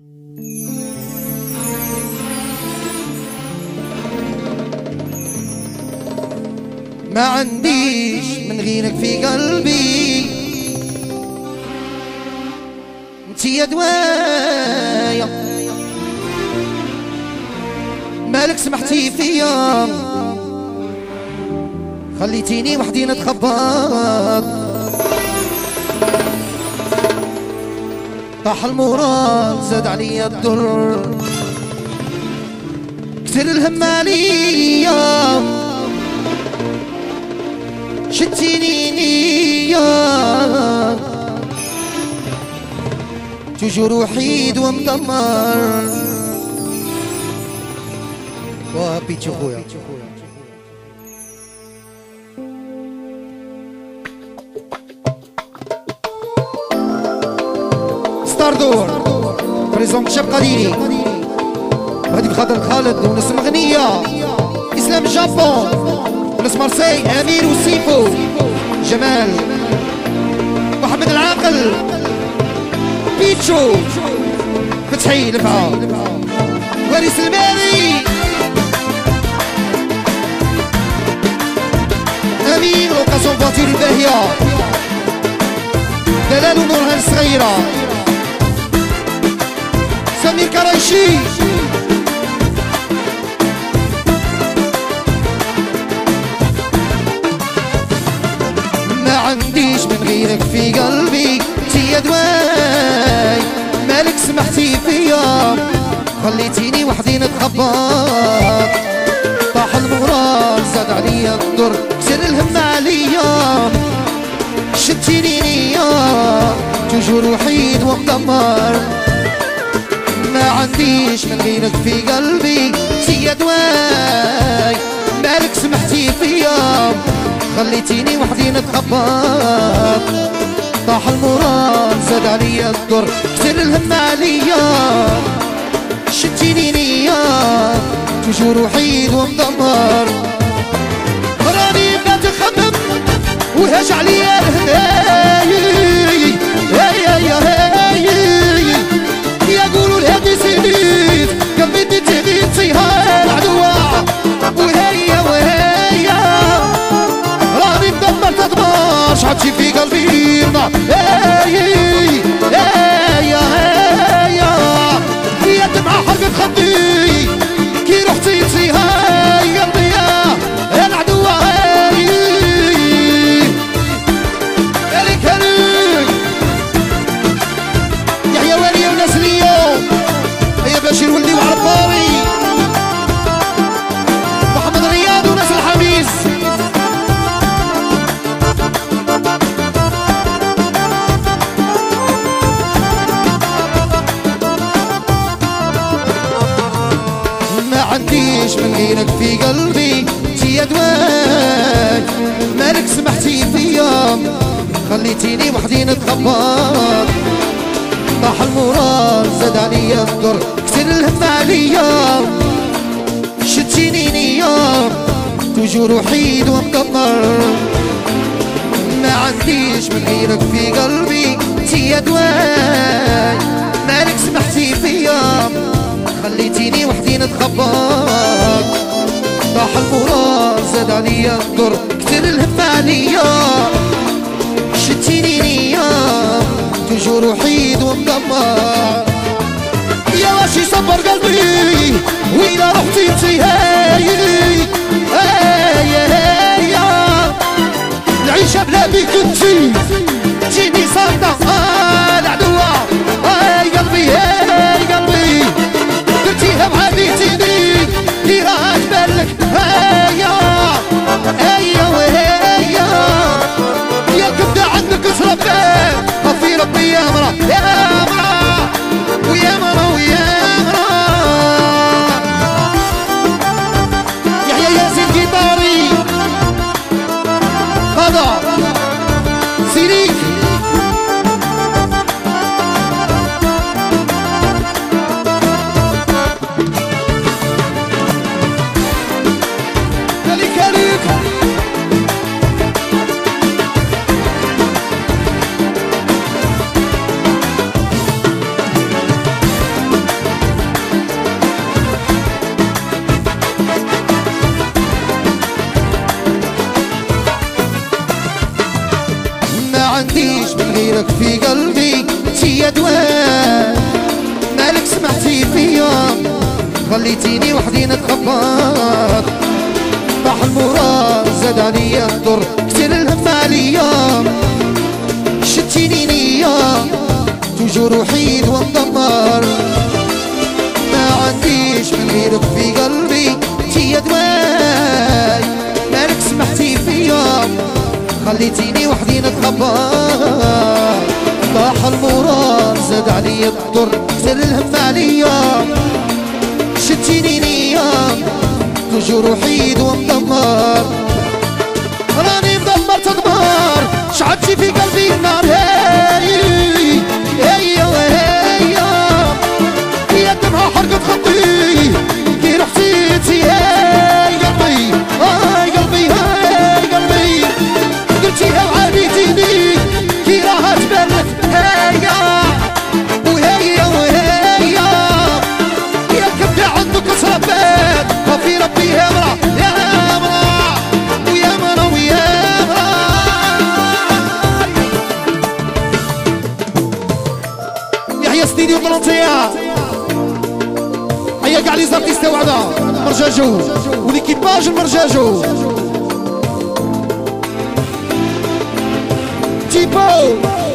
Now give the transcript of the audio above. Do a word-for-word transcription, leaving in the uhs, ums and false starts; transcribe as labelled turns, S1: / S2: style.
S1: ما عنديش من غيرك في قلبي، انتي يا دوايا مالك سمحتي فيا، خليتيني وحدي نتخبط، طاح المورال زاد عليا الضر، كثر الهم عليا، شتيني نيا، توجور وحيد ومدمر. وبيتي خويا ستاردور بريزون شاب قديري، غادي بخاطر خالد وناس مغنية، اسلام جابون وناس مارسي، امير وسيفو، جمال، محمد العاقل، بيتشو، فتحي لفعة، وارث المالي، امين لوكاسيون فواتير الباهية، دلال ونورهان الصغيرة، سمير كرايشي، ما عنديش من غيرك في قلبي، انتي يا دواي مالك سمحتي فيا، خليتيني وحدي نتخبط، طاح المورال زاد عليا الضر، كسر الهم عليا، شتيني نيا، توجور وحيد ومدمر. ما عنديش من غيرك في قلبي، انتي يا دواي مالك سمحتي فيا، خليتيني وحدي نتخبط، طاح المورال زاد عليا الضر، كثر الهم عليا، شتيني نيا، توجور وحيد ومدمر. راني بقيت نخمم وهاج عليا الهدايا، هيا يا هيا يقولوا الهادي سيديت قلبي بتهديد فيها العدوة، وهيا وهيا راني مدمر تدمر، شعبتي في قلبي النار، هيا هيا هيا هي دمعة حرقت خدي، كي رحتي فيها قلبي يا العدوة، هالك هالك يحيى والي وناس اليوم، هيا بشير ولدي وعرباوي، محمد رياض وناس الحميس، ما عنديش من غيرك في قلبي، انتي يا دواي مالك سمحتي فيا، خليتيني وحدي نتخبط، طاح المورال زاد عليا الضر، كثر الهم عليا، شتيني نيا، توجور وحيد ومدمر. ما عنديش من غيرك في قلبي، انتي يا دواي مالك سمحتي فيا، خليتيني وحدي نتخبط، طاح المورال زاد عليا الضر، كثر الهم عليا، شتيني نيا، توجور وحيد ومدمر. يا واش يصبر قلبي وإلا رحتي انتي، هاي هاي هاي العيشة بلا بيك انتي، تجيني صامدة العدوة، هاي قلبي هاي قلبي درتيها وعافيتيني، كي راه تبانلك هيا هيا وهيا، يا كبدة عندك تربى، في ربي يا مرا يا مرا ويا مرا ويا مرا. خليتيني وحدي نتخبط. طاح المراد زاد عليا الضر كتر الهم عليا، شتيني نية توجور وحيد ومدمر. ما عنديش من غيرك في قلبي تي دواي، مالك سمحتي فيا خليتيني وحدي نتخبط. طاح المراد زاد عليا الضر كتر الهم عليا، شتيني نية توجور وحيد ومدمر. راني مدمر تدمر شعلتي في قلبي النار. هاي هيا هيا يا دمها حرقت خطي كي رحتيتي. هاي قلبي هاي قلبي هاي قلبي قلتيها وعاديتيني كي راها تبرد. هيا وهيا وهيا يا كبدة عندك صرفات وفي ربي يا مرا يا مرا ويا مرا ويا مرا. يحيى ستيديو بلانتيا هيا كاع لي زارتيست وعدا مرجاجو وليكيباج المرجاجو تيبو